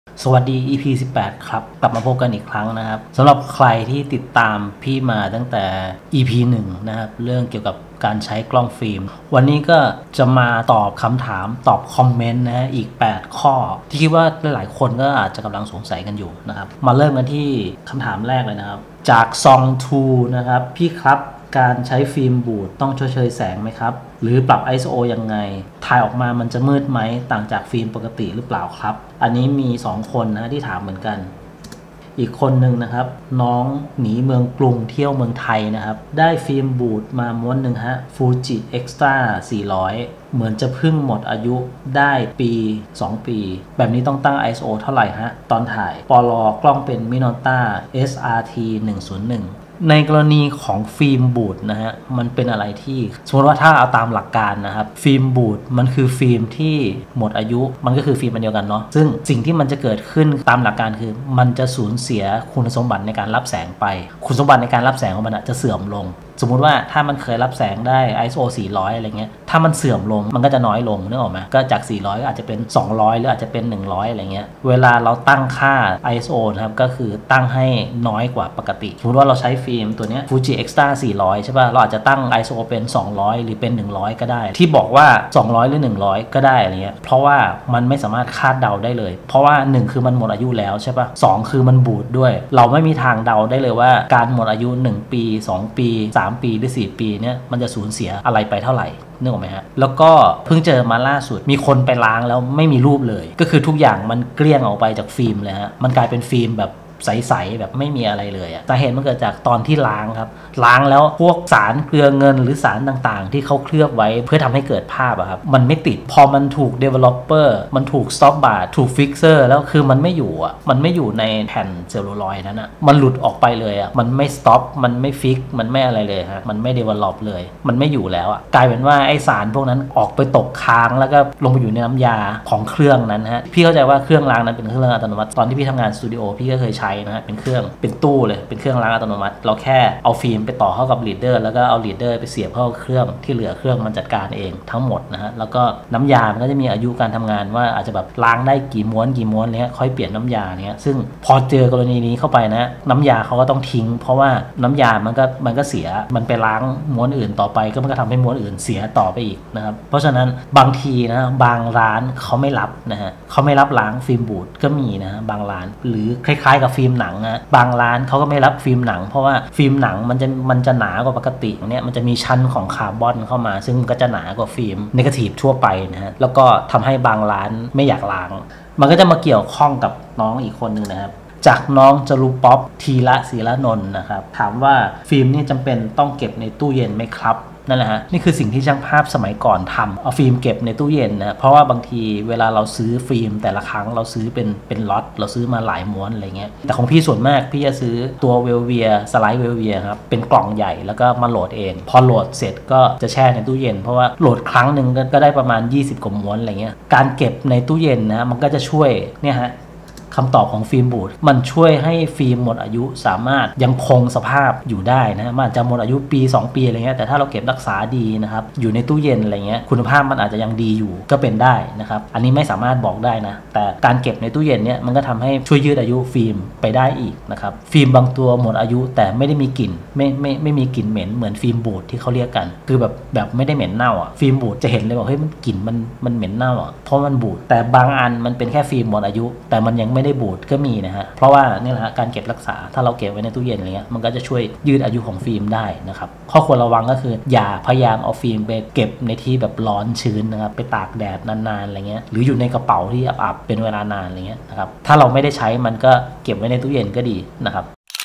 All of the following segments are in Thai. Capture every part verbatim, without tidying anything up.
สวัสดี อี พี สิบแปด ครับกลับมาพบกันอีกครั้งนะครับสำหรับใครที่ติดตามพี่มาตั้งแต่ อี พี หนึ่ง นะครับเรื่องเกี่ยวกับการใช้กล้องฟิล์มวันนี้ก็จะมาตอบคำถามตอบคอมเมนต์นะฮะอีกแปดข้อที่คิดว่าหลายๆคนก็อาจจะกำลังสงสัยกันอยู่นะครับมาเริ่มกันที่คำถามแรกเลยนะครับจากซองทูนะครับพี่ครับการใช้ฟิล์มบูดต้องชดเชยแสงไหมครับหรือปรับ ไอ เอส โอ ยังไงถ่ายออกมามันจะมืดไหมต่างจากฟิล์มปกติหรือเปล่าครับอันนี้มีสองคนนะที่ถามเหมือนกันอีกคนหนึ่งนะครับน้องหนีเมืองกรุงเที่ยวเมืองไทยนะครับได้ฟิล์มบูดมาม้วนหนึ่งฮะ Fuji Extra สี่ร้อยเหมือนจะเพิ่งหมดอายุได้ปีสองปีแบบนี้ต้องตั้ง ไอ เอส โอ เท่าไหร่ฮะตอนถ่ายปลกล้องเป็น Minolta เอส อาร์ ที หนึ่งศูนย์หนึ่งในกรณีของฟิล์มบูดนะฮะมันเป็นอะไรที่สมมติว่าถ้าเอาตามหลักการนะครับฟิล์มบูดมันคือฟิล์มที่หมดอายุมันก็คือฟิล์มอันเดียวกันเนาะซึ่งสิ่งที่มันจะเกิดขึ้นตามหลักการคือมันจะสูญเสียคุณสมบัติในการรับแสงไปคุณสมบัติในการรับแสงของมันจะเสื่อมลงสมมุติว่าถ้ามันเคยรับแสงได้ ไอ เอส โอ สี่ร้อยอะไรเงี้ยถ้ามันเสื่อมลงมันก็จะน้อยลงนึกออกไหมก็จากสี่ร้อยก็อาจจะเป็นสองร้อยหรืออาจจะเป็นหนึ่งร้อยอะไรเงี้ยเวลาเราตั้งค่า ไอ เอส โอ นะครับก็คือตั้งให้น้อยกว่าปกติสมมติว่าเราใช้ฟิล์มตัวนี้ Fuji Extra สี่ร้อยใช่ป่ะเราอาจจะตั้ง ไอ เอส โอ เป็นสองร้อยหรือเป็นหนึ่งร้อยก็ได้ที่บอกว่าสองร้อยหรือหนึ่งร้อยก็ได้อะไรเงี้ยเพราะว่ามันไม่สามารถคาดเดาได้เลยเพราะว่าหนึ่งคือมันหมดอายุแล้วใช่ป่ะสองคือมันบูดด้วยเราไม่มีทางเดาได้เลยว่าการหมดอายุหนึ่งปีสองปีสามปีหรือสี่ปีเนี่ยมันจะสูญเสียอะไรไปเท่าไหร่นึกออกไหมฮะแล้วก็เพิ่งเจอมาล่าสุดมีคนไปล้างแล้วไม่มีรูปเลยก็คือทุกอย่างมันเกลี้ยงออกไปจากฟิล์มเลยฮะมันกลายเป็นฟิล์มแบบใสๆแบบไม่มีอะไรเลยอะสาเหตุมันเกิดจากตอนที่ล้างครับล้างแล้วพวกสารเกลือเงินหรือสารต่างๆที่เขาเคลือบไว้เพื่อทำให้เกิดภาพอะครับมันไม่ติดพอมันถูก developer มันถูก stop bar ถูก fixer แล้วคือมันไม่อยู่อะมันไม่อยู่ในแผ่นเซลลูลอยด์นั้นอะมันหลุดออกไปเลยอะมันไม่ stop มันไม่ fix มันไม่อะไรเลยฮะมันไม่ develop เลยมันไม่อยู่แล้วอะกลายเป็นว่าไอสารพวกนั้นออกไปตกค้างแล้วก็ลงไปอยู่ในน้ำยาของเครื่องนั้นฮะพี่เข้าใจว่าเครื่องล้างนั้นเป็นเครื่องอัตโนมัติตอนที่พี่ทำงานสตูดิโอพี่ก็เคยใช้นะฮะเป็นเครื่องเป็นตู้เลยเป็นเครื่องล้างอัตโนมัติเราแค่เอาฟิล์มไปต่อเข้ากับลีดเดอร์แล้วก็เอาลีดเดอร์ไปเสียบเข้าเครื่องที่เหลือเครื่องมันจัดการเองทั้งหมดนะฮะแล้วก็น้ำยามันก็จะมีอายุการทำงานว่าอาจจะแบบล้างได้กี่ม้วนกี่ม้วนเนี้ยค่อยเปลี่ยนน้ำยาเนี้ยซึ่งพอเจอกรณีนี้เข้าไปนะน้ำยาเขาก็ต้องทิ้งเพราะว่าน้ำยามันก็มันก็เสียมันไปล้างม้วนอื่นต่อไปก็มันก็ทำให้ม้วนอื่นเสียต่อไปอีกนะครับเพราะฉะนั้นบางทีนะบางร้านเขาไม่รับนะฮะเขาไม่รับล้างฟิล์มบูดก็มีนะบางร้านหรือคล้ายๆกับฟิล์มหนังนะบางร้านเขาก็ไม่รับฟิล์มหนังเพราะว่าฟิล์มหนังมันจะมันจะหนากว่าปกติเนี่ยมันจะมีชั้นของคาร์บอนเข้ามาซึ่งก็จะหนากว่าฟิล์มเนกาทีฟทั่วไปนะฮะแล้วก็ทำให้บางร้านไม่อยากล้างมันก็จะมาเกี่ยวข้องกับน้องอีกคนนึงนะครับจากน้องจรุป๊อปทีละศิรนนท์นะครับถามว่าฟิล์มนี่จำเป็นต้องเก็บในตู้เย็นไหมครับนั่นแหละฮะนี่คือสิ่งที่ช่างภาพสมัยก่อนทำเอาฟิล์มเก็บในตู้เย็นนะเพราะว่าบางทีเวลาเราซื้อฟิล์มแต่ละครั้งเราซื้อเป็นเป็นล็อตเราซื้อมาหลายม้วนอะไรเงี้ยแต่ของพี่ส่วนมากพี่จะซื้อตัวเวลเวียสไลด์เวลเวียครับเป็นกล่องใหญ่แล้วก็มาโหลดเองพอโหลดเสร็จก็จะแช่ในตู้เย็นเพราะว่าโหลดครั้งหนึ่งก็ได้ประมาณยี่สิบกว่าม้วนอะไรเงี้ยการเก็บในตู้เย็นนะมันก็จะช่วยเนี่ยฮะคำตอบของฟิล์มบูดมันช่วยให้ฟิล์มหมดอายุสามารถยังคงสภาพอยู่ได้นะมันจะหมดอายุปีสองปีอะไรเงี้ยแต่ถ้าเราเก็บรักษาดีนะครับอยู่ในตู้เย็นอะไรเงี้ยคุณภาพมันอาจจะยังดีอยู่ก็เป็นได้นะครับอันนี้ไม่สามารถบอกได้นะแต่การเก็บในตู้เย็นเนี่ยมันก็ทำให้ช่วยยืดอายุฟิล์มไปได้อีกนะครับฟิล์มบางตัวหมดอายุแต่ไม่ได้มีกลิ่นไม่ไม่ไม่มีกลิ่นเหม็นเหมือนฟิล์มบูดที่เขาเรียกกันคือแบบแบบไม่ได้เหม็นเน่าอ่ะฟิล์มบูดจะเห็นเลยว่าเฮ้ยมันกลิ่นมันมันเหม็นเน่าอ่ะเพราะมันบูดแต่บางอันมันเป็นแค่ฟิล์มหมดอายุแต่มันยังไม่ได้บูดก็มีนะฮะเพราะว่านี่แหละการเก็บรักษาถ้าเราเก็บไว้ในตู้เย็นอะไรเงี้ยมันก็จะช่วยยืดอายุของฟิล์มได้นะครับข้อควรระวังก็คืออย่าพยายามเอาฟิล์มไปเก็บในที่แบบร้อนชื้นนะครับไปตากแดดนานๆอะไรเงี้ยหรืออยู่ในกระเป๋าที่อับๆเป็นเวลานานอะไรเงี้ยนะครับถ้าเราไม่ได้ใช้มันก็เก็บไว้ในตู้เย็นก็ดีนะครับ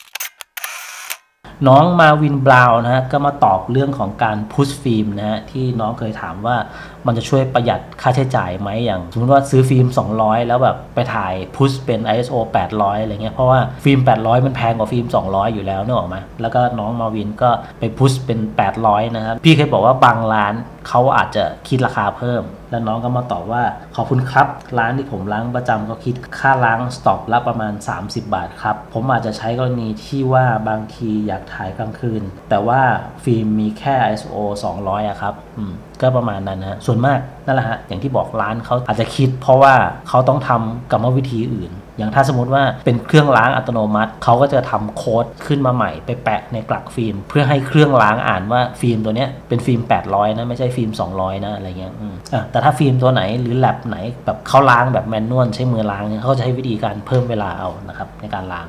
น้องมาวินบราวน์นะฮะก็มาตอบเรื่องของการพุชฟิล์มนะฮะที่น้องเคยถามว่ามันจะช่วยประหยัดค่าใช้จ่ายไหมอย่างสมมติว่าซื้อฟิล์มสองร้อยแล้วแบบไปถ่ายพุชเป็น ไอ เอส โอ แปดร้อยอะไรเงี้ยเพราะว่าฟิล์มแปดร้อยมันแพงกว่าฟิล์มสองร้อยอยู่แล้วนึกออกไหมแล้วก็น้องมาวินก็ไปพุชเป็นแปดร้อยนะครับพี่เคยบอกว่าบางร้านเขาอาจจะคิดราคาเพิ่มแล้วน้องก็มาตอบว่าขอบคุณครับร้านที่ผมล้างประจำก็คิดค่าล้างสต็อปละประมาณสามสิบบาทครับผมอาจจะใช้กรณีที่ว่าบางทีอยากถ่ายกลางคืนแต่ว่าฟิล์มมีแค่ ไอ เอส โอ สองร้อยอะครับอืมก็ประมาณนั้นนะส่วนมากนั่นแหละฮะอย่างที่บอกร้านเขาอาจจะคิดเพราะว่าเขาต้องทำกรรมวิธีอื่นอย่างถ้าสมมติว่าเป็นเครื่องล้างอัตโนมัติเขาก็จะทำโค้ดขึ้นมาใหม่ไปแปะในกลักฟิล์มเพื่อให้เครื่องล้างอ่านว่าฟิล์มตัวเนี้ยเป็นฟิล์มแปดร้อยนะไม่ใช่ฟิล์มสองร้อยนะอะไรเงี้ยอ่ะแต่ถ้าฟิล์มตัวไหนหรือแลบไหนแบบเขาล้างแบบแมนนวลใช้มือล้างเนี่ยเขาจะใช้วิธีการเพิ่มเวลาเอานะครับในการล้าง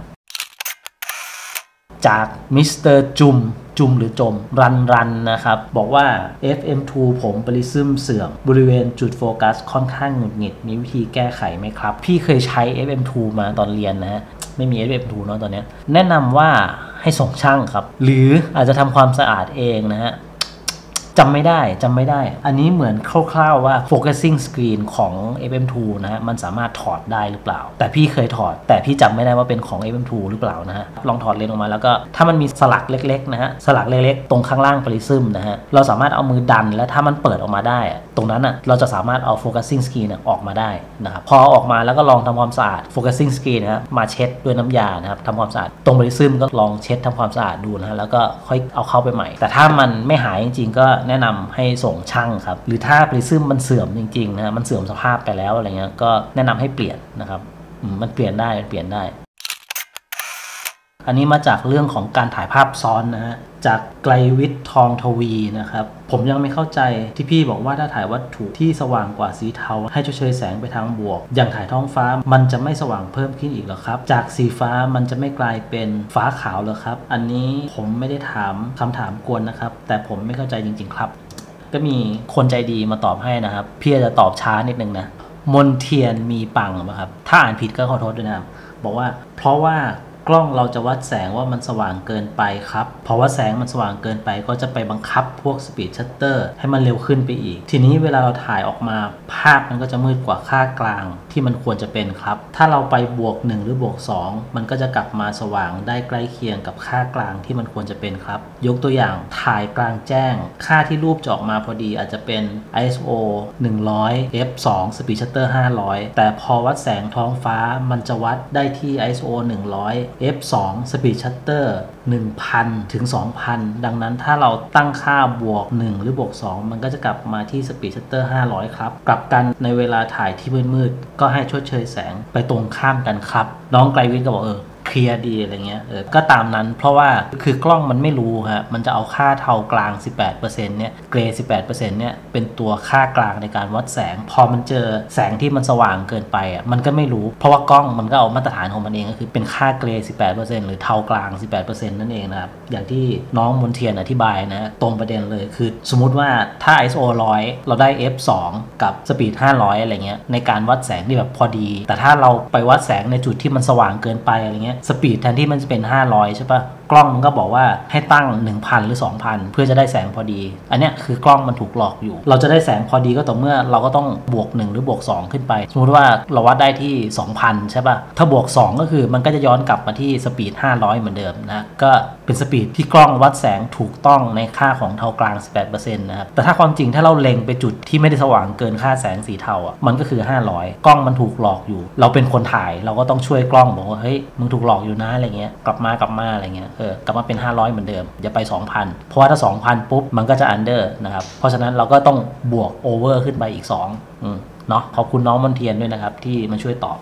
จากมิสเตอร์จุมจุมหรือจมรันรันนะครับบอกว่า เอฟ เอ็ม ทู ผมปริซึมเสื่อมบริเวณจุดโฟกัสค่อนข้างหงุดหงิดมีวิธีแก้ไขไหมครับพี่เคยใช้ เอฟ เอ็ม ทู มาตอนเรียนนะฮะไม่มี เอฟ เอ็ม ทู เนาะตอนนี้แนะนำว่าให้ส่งช่างครับหรืออาจจะทำความสะอาดเองนะฮะจำไม่ได้จำไม่ได้อันนี้เหมือนคร่าวๆว่า focusing screen ของ เอฟ เอ็ม ทู นะฮะมันสามารถถอดได้หรือเปล่าแต่พี่เคยถอดแต่พี่จำไม่ได้ว่าเป็นของ เอฟ เอ็ม ทู หรือเปล่านะฮะลองถอดเลนส์ออกมาแล้วก็ถ้ามันมีสลักเล็กๆนะฮะสลักเล็กๆตรงข้างล่างปริซึมนะฮะเราสามารถเอามือดันและถ้ามันเปิดออกมาได้ตรงนั้นอ่ะเราจะสามารถเอา focusing screen ออกมาได้นะครับพอออกมาแล้วก็ลองทำความสะอาด focusing screen นะฮะมาเช็ดด้วยน้ำยานะครับทำความสะอาดตรงปริซึมก็ลองเช็ดทำความสะอาดดูนะฮะแล้วก็ค่อยเอาเข้าไปใหม่แต่ถ้ามันไม่หายจริงๆก็แนะนำให้ส่งช่างครับหรือถ้าปริซึมมันเสื่อมจริงๆนะมันเสื่อมสภาพไปแล้วอะไรเงี้ยก็แนะนำให้เปลี่ยนนะครับมันเปลี่ยนได้มันเปลี่ยนได้อันนี้มาจากเรื่องของการถ่ายภาพซ้อนนะฮะจากไกลวิทย์ทองทวีนะครับผมยังไม่เข้าใจที่พี่บอกว่าถ้าถ่ายวัตถุที่สว่างกว่าสีเทาให้ชดเชยแสงไปทางบวกอย่างถ่ายท้องฟ้ามันจะไม่สว่างเพิ่มขึ้นอีกหรอครับจากสีฟ้ามันจะไม่กลายเป็นฟ้าขาวหรอครับอันนี้ผมไม่ได้ถามคำถามกวนนะครับแต่ผมไม่เข้าใจจริงๆครับก็มีคนใจดีมาตอบให้นะครับพี่จะตอบช้านิดนึงนะมนเทียนมีปังนะครับถ้าอ่านผิดก็ขอโทษด้วยนะครับบอกว่าเพราะว่ากล้องเราจะวัดแสงว่ามันสว่างเกินไปครับเพราะว่าแสงมันสว่างเกินไปก็จะไปบังคับพวกสปีดชัตเตอร์ให้มันเร็วขึ้นไปอีกทีนี้เวลาเราถ่ายออกมาภาพมันก็จะมืดกว่าค่ากลางที่มันควรจะเป็นครับถ้าเราไปบวกหนึ่งหรือบวกสองมันก็จะกลับมาสว่างได้ใกล้เคียงกับค่ากลางที่มันควรจะเป็นครับยกตัวอย่างถ่ายกลางแจ้งค่าที่รูปจะออกมาพอดีอาจจะเป็น ไอ เอส โอ หนึ่งร้อย เอฟ สอง Speed Shutter ห้าร้อยแต่พอวัดแสงท้องฟ้ามันจะวัดได้ที่ ไอ เอส โอ หนึ่งร้อย เอฟ สอง Speed Shutter หนึ่งพัน ถึง สองพัน ดังนั้นถ้าเราตั้งค่าบวกหนึ่งหรือบวกสองมันก็จะกลับมาที่ Speed Shutter ห้าร้อยครับกลับกันในเวลาถ่ายที่มืดๆก็ให้ชดเชยแสงไปตรงข้ามกันครับน้องไกลวิทย์ก็บอกเออเคลียร์ดีอะไรเงี้ยเออก็ตามนั้นเพราะว่าคือกล้องมันไม่รู้ฮะมันจะเอาค่าเทากลาง สิบแปดเปอร์เซ็นต์ เนี่ยเกรย์ สิบแปดเปอร์เซ็นต์ เนี่ยเป็นตัวค่ากลางในการวัดแสงพอมันเจอแสงที่มันสว่างเกินไปอ่ะมันก็ไม่รู้เพราะว่ากล้องมันก็เอามาตรฐานของมันเองก็คือเป็นค่าเกรย์ สิบแปดเปอร์เซ็นต์ หรือเทากลาง สิบแปดเปอร์เซ็นต์ นั่นเองนะครับอย่างที่น้องมนเทียนอธิบายนะตรงประเด็นเลยคือสมมุติว่าถ้า ไอ เอส โอ หนึ่งร้อยเราได้ เอฟ สอง กับ Speed ห้าร้อยอะไรเงี้ยในการวัดแสงที่แบบพอดีแต่ถ้าเราไปวัดแสงในจุดที่มันสว่างเกินไปอะไรเงี้ยสปีดแทนที่มันจะเป็นห้าร้อยใช่ปะกล้องมันก็บอกว่าให้ตั้ง หนึ่งพัน หรือ สองพัน เพื่อจะได้แสงพอดีอันเนี้ยคือกล้องมันถูกหลอกอยู่เราจะได้แสงพอดีก็ต่อเมื่อเราก็ต้องบวกหนึ่งหรือบวกสองขึ้นไปสมมติว่าเราวัดได้ที่ สองพัน ใช่ปะถ้าบวกสองก็คือมันก็จะย้อนกลับมาที่สปีดห้าร้อยเหมือนเดิมนะก็เป็นสปีดที่กล้องวัดแสงถูกต้องในค่าของเทากลาง สิบแปดเปอร์เซ็นต์ นะครับแต่ถ้าความจริงถ้าเราเล็งไปจุดที่ไม่ได้สว่างเกินค่าแสงสีเทาอ่ะมันก็คือห้าร้อยกล้องมันถูกหลอกอยู่เราเป็นคนถ่ายเราก็ต้องช่วยกล้องบอกว่าเฮ้ยมึงถูกหลอกอยู่นะอะไรเงี้ยกลับมากลับมาอะไรเงี้ยเออกลับมาเป็นห้าร้อยเหมือนเดิมอย่าไป สองพัน เพราะว่าถ้า สองพัน ปุ๊บมันก็จะ under นะครับเพราะฉะนั้นเราก็ต้องบวก over ขึ้นไปอีกสองอืมเนาะขอบคุณน้องมนเทียนด้วยนะครับที่มาช่วยตอบ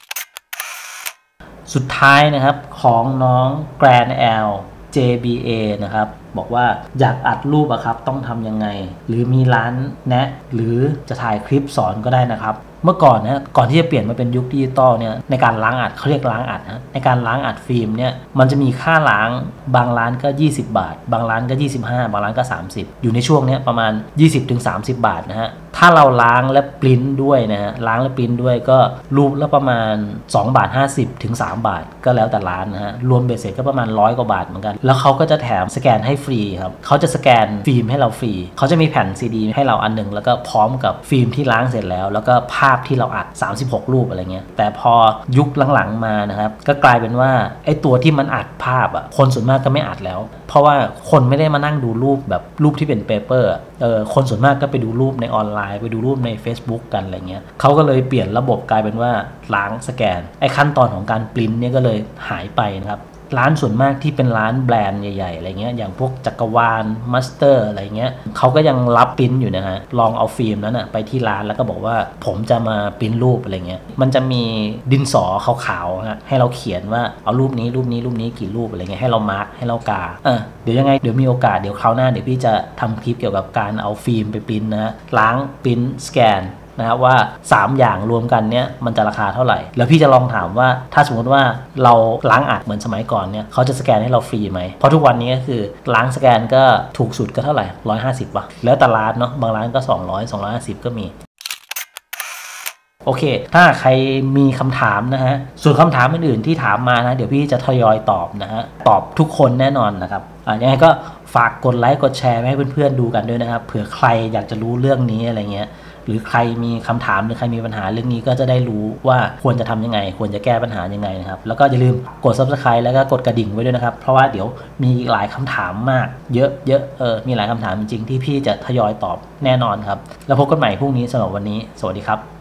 สุดท้ายนะครับของน้อง Grand L เจ บี เอ นะครับบอกว่าอยากอัดรูปอะครับต้องทำยังไงหรือมีร้านแนะหรือจะถ่ายคลิปสอนก็ได้นะครับเมื่อก่อนนะก่อนที่จะเปลี่ยนมาเป็นยุคดิจิตอลเนี่ยในการล้างอัดเขาเรียกล้างอัดนะในการล้างอัดฟิล์มเนี่ยมันจะมีค่าล้างบางร้านก็ยี่สิบบาทบางร้านก็ยี่สิบห้าบางร้านก็สามสิบอยู่ในช่วงนี้ประมาณ ยี่สิบถึงสามสิบ บาทนะฮะถ้าเราล้างและปริ้นด้วยนะฮะล้างและปริ้นด้วยก็รูปละประมาณสองบาทห้าสิบถึงสามบาทก็แล้วแต่ร้านนะฮะรวมเบสเสร็จก็ประมาณร้อยกว่าบาทเหมือนกันแล้วเขาก็จะแถมสแกนให้ฟรีครับเขาจะสแกนฟิล์มให้เราฟรีเขาจะมีแผ่นซีดีให้เราอันหนึ่งแล้วก็พร้อมกับฟิล์มที่ล้างเสร็จแล้วแล้วก็ภาพที่เราอัดสามสิบหกรูปอะไรเงี้ยแต่พอยุคหลังๆมานะครับก็กลายเป็นว่าไอ้ตัวที่มันอัดภาพอ่ะคนส่วนมากก็ไม่อัดแล้วเพราะว่าคนไม่ได้มานั่งดูรูปแบบรูปที่เป็นเปเปอร์เออคนส่วนมากก็ไปดูรูปในออนไลน์ไปดูรูปใน Facebook กันอะไรเงี้ยเขาก็เลยเปลี่ยนระบบกลายเป็นว่าล้างสแกนไอ้ขั้นตอนของการปริ้นเนี่ยก็เลยหายไปนะครับร้านส่วนมากที่เป็นร้านแบรนด์ใหญ่ๆอะไรเงี้ยอย่างพวกจักรวาลมาสเตอร์อะไรเงี้ยเขาก็ยังรับปริ้นอยู่นะฮะลองเอาฟิล์มนั้นนะไปที่ร้านแล้วก็บอกว่าผมจะมาปริ้นรูปอะไรเงี้ยมันจะมีดินสอขาวๆฮะให้เราเขียนว่าเอารูปนี้รูปนี้รูปนี้กี่รูปอะไรเงี้ยให้เรามาร์กให้เรากาเออเดี๋ยวยังไงเดี๋ยวมีโอกาสเดี๋ยวคราวหน้าเดี๋ยวพี่จะทำคลิปเกี่ยวกับการเอาฟิล์มไปปริ้นนะฮะล้างปริ้นสแกนนะครับว่าสามอย่างรวมกันเนี้ยมันจะราคาเท่าไหร่แล้วพี่จะลองถามว่าถ้าสมมติว่าเราล้างอัดเหมือนสมัยก่อนเนี่ยเขาจะสแกนให้เราฟรีไหมเพราะทุกวันนี้ก็คือล้างสแกนก็ถูกสุดก็เท่าไหร่หนึ่งร้อยห้าสิบว่ะแล้วแต่ร้านเนาะบางร้านก็สองร้อย สองร้อยห้าสิบก็มีโอเคถ้าใครมีคำถามนะฮะส่วนคำถามอื่นๆที่ถามมานะเดี๋ยวพี่จะทยอยตอบนะฮะตอบทุกคนแน่นอนนะครับอ่ะยังไงก็ฝากกดไลค์กดแชร์ให้เพื่อนๆดูกันด้วยนะครับเผื่อใครอยากจะรู้เรื่องนี้อะไรเงี้ยหรือใครมีคำถามหรือใครมีปัญหาเรื่องนี้ก็จะได้รู้ว่าควรจะทำยังไงควรจะแก้ปัญหายังไงนะครับแล้วก็อย่าลืมกด ซับสไครบ์ แล้วก็กดกระดิ่งไว้ด้วยนะครับเพราะว่าเดี๋ยวมีหลายคำถามมากเยอะเยอะเออมีหลายคำถามจริงๆที่พี่จะทยอยตอบแน่นอนครับแล้วพบกันใหม่พรุ่งนี้สำหรับวันนี้สวัสดีครับ